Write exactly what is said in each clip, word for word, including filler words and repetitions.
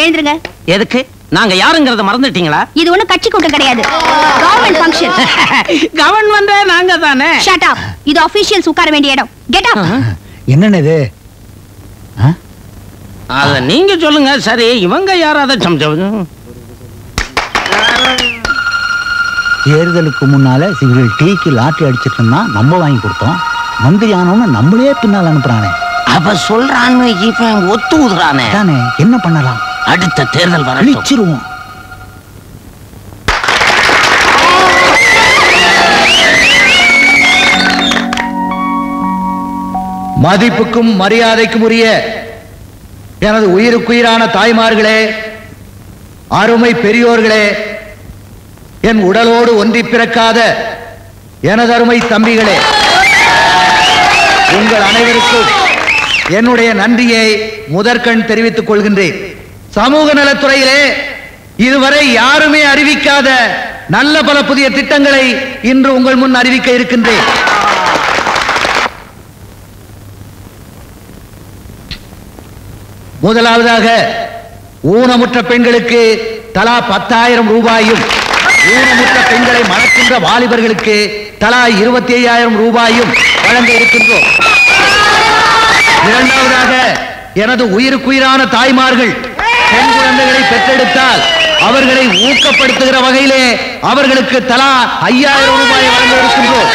எழுந்துருங்க. எதுக்கு? நாங்க யாருங்கறத மறந்துட்டீங்களா? இது ஒண்ணு கட்சி கூட்டம் கிடையாது, கவர்மெண்ட் ஃபங்க்ஷன். கவர்மெண்ட் நாங்க தானே. Shut up. இது ஆபீஷியல்ஸ் உட்கார வேண்டிய இடம். Get up. என்னன்னு இது? அத நீங்க சொல்லுங்க. சரி, இவங்க யாராவது தேர்தலுக்கு முன்னால சிவில் டீக்கு லாட்டரி அடிச்சிட்டு இருந்தா நம்ம வாங்கி கொடுத்தோம். மந்திரி ஆனவன நம்மளே பின்னால் அனுப்புறானே. அவ சொல்றான்னு இவன் ஒத்து ஊதுறானே. தானே, என்ன பண்ணலாம்? அடுத்த தேர்தல் வர அழிச்சிருவோம். மதிப்புக்கும் மரியாதைக்கும் உரிய எனது உயிருக்குயிரான தாய்மார்களே, அருமை பெரியோர்களே, என் உடலோடு ஒன்றி பிறக்காத எனது அருமை தம்பிகளே, உங்கள் அனைவருக்கும் என்னுடைய நன்றியை முதற்கண் தெரிவித்துக் கொள்கின்றேன். சமூக நலத்துறையிலே இதுவரை யாருமே அறிவிக்காத நல்ல பல புதிய திட்டங்களை இன்று உங்கள் முன் அறிவிக்க இருக்கின்றேன். முதலாவதாக ஊனமுற்ற பெண்களுக்கு தலா பத்தாயிரம் ரூபாயும், ஊனமுற்ற பெண்களை மணக்கின்ற வாலிபர்களுக்கு தலா இருபத்தி ஐயாயிரம் ரூபாயும் வழங்க இருக்கின்றோம். இரண்டாவதாக எனது உயிருக்குயிரான தாய்மார்கள் பெண் குழந்தைகளை பெற்றெடுத்தால் அவர்களை ஊக்கப்படுத்துகிற வகையிலே அவர்களுக்கு தலா ஐயாயிரம் ரூபாய் வழங்க இருக்கின்றோம்.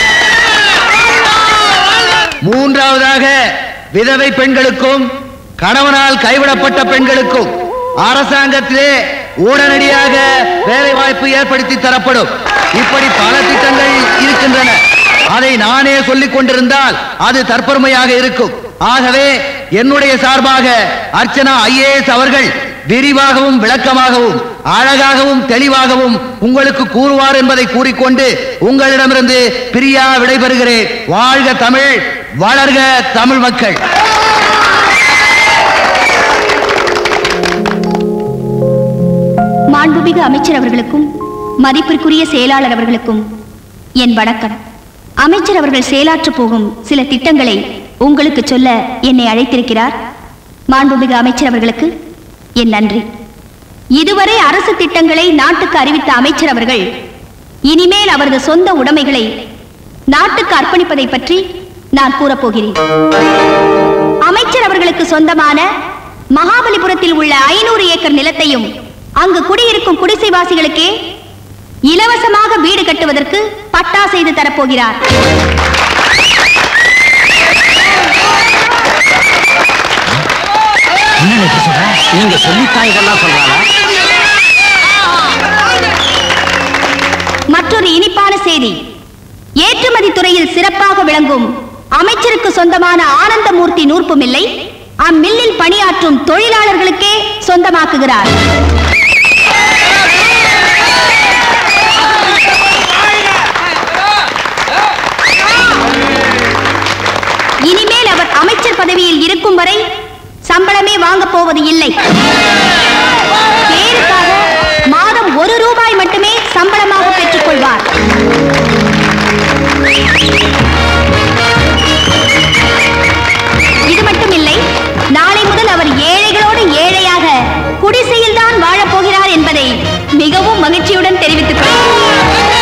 மூன்றாவதாக விதவை பெண்களுக்கும் கணவனால் கைவிடப்பட்ட பெண்களுக்கும் அரசாங்கத்திலே உடனடியாக வேலை வாய்ப்பு ஏற்படுத்தி தரப்படும். இப்படி பல திட்டங்கள் இருக்கின்றன. அதை நானே சொல்லிக் கொண்டிருந்தால் அது தற்பெருமையாக இருக்கும். ஆகவே என்னுடைய சார்பாக அர்ச்சனா ஐஏஎஸ் அவர்கள் விரிவாகவும் விளக்கமாகவும் அழகாகவும் தெளிவாகவும் உங்களுக்கு கூறுவார் என்பதை கூறிக்கொண்டு உங்களிடமிருந்து பிரியா விடைபெறுகிறேன். வாழ்க தமிழ், வளர்க தமிழ் மக்கள். மாண்புமிகு அமைச்சர் அவர்களுக்கும் மதிப்பிற்குரிய செயலாளர் அவர்களுக்கும் என் வணக்கம். அமைச்சர் அவர்கள் செயலாற்ற போகும் சில திட்டங்களை உங்களுக்கு சொல்ல என்னை அழைத்திருக்கிறார். மாண்புமிகு அமைச்சர் அவர்களுக்கு என் நன்றி. இதுவரை அரசு திட்டங்களை நாட்டுக்கு அறிவித்த அமைச்சர் அவர்கள் இனிமேல் அவரது சொந்த உடைமைகளை நாட்டுக்கு அர்ப்பணிப்பதை பற்றி நான் கூறப்போகிறேன். அமைச்சர் அவர்களுக்கு சொந்தமான மகாபலிபுரத்தில் உள்ள ஐநூறு ஏக்கர் நிலத்தையும் அங்கு குடியிருக்கும் குடிசைவாசிகளுக்கே இலவசமாக வீடு கட்டுவதற்கு பட்டா செய்து தரப்போகிறார். நீங்க சொல்லித்தாய்கள்லாம் சொல்றாங்க. மற்றொரு இனிப்பான செய்தி, ஏற்றுமதி துறையில் சிறப்பாக விளங்கும் அமைச்சருக்கு சொந்தமான ஆனந்தமூர்த்தி நூற்பு மில்லை அம்மில்லில் பணியாற்றும் தொழிலாளர்களுக்கே சொந்தமாக்குகிறார். இனிமேல் அவர் அமைச்சர் பதவியில் இருக்கும் வரை சம்பளமே வாங்க போவது இல்லை. பேருக்காக மாதம் ஒரு ரூபாய் மட்டுமே சம்பளமாக பெற்றுக் கொள்வார். இது மட்டும் இல்லை, நாளை முதல் அவர் ஏழைகளோடு ஏழையாக குடிசையில் தான் வாழப் போகிறார் என்பதை மிகவும் மகிழ்ச்சியுடன் தெரிவித்துக் கொள்கிறேன்.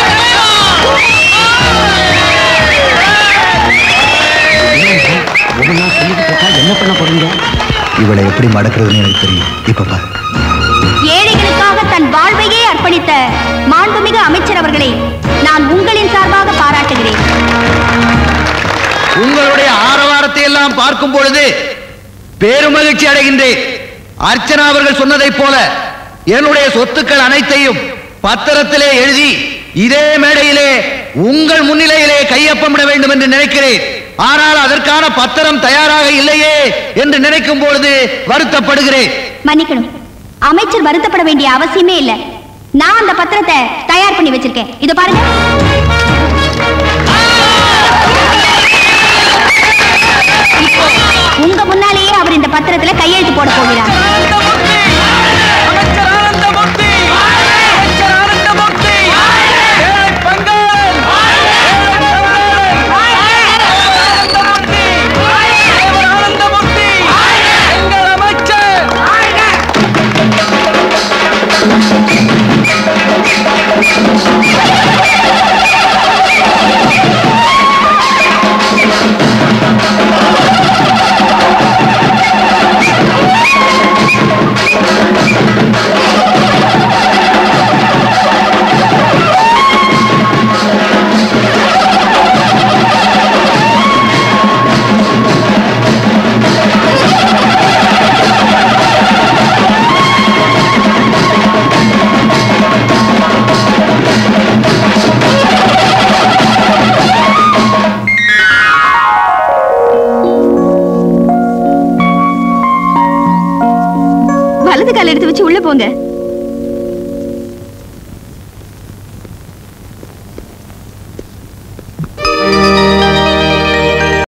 என்ன பண்ண போறீங்க? இவளை எப்படி மடக்கிறதுன்னு எனக்கு தெரியும். இப்ப பாரு. ஏழைகளுக்காக தன் வாழ்வையே அர்ப்பணித்த மாண்புமிகு அமைச்சர் அவர்களை நான் உங்களின் சார்பாக பாராட்டுகிறேன். உங்களுடைய ஆரவாரத்தை எல்லாம் பார்க்கும் பொழுது பெருமகிழ்ச்சி அடைகின்றேன். அர்ச்சனா அவர்கள் சொன்னதைப் போல என்னுடைய சொத்துக்கள் அனைத்தையும் பத்திரத்திலே எழுதி இதே மேடையிலே உங்கள் முன்னிலையிலே கையொப்பமிட வேண்டும் என்று நினைக்கிறேன். ஆனால் அதற்கான பத்திரம் தயாராக இல்லையே என்று நினைக்கும் பொழுது வருத்தப்படுகிறேன். மன்னிக்கணும், அமைச்சர் வருத்தப்பட வேண்டிய அவசியமே இல்லை. நான் அந்த பத்திரத்தை தயார் பண்ணி வச்சிருக்கேன். இத பாருங்க. உங்க முன்னாலேயே அவர் இந்த பத்திரத்துல கையெழுத்து போட போகிறார். கால் எடுத்து வச்சு உள்ள போங்க.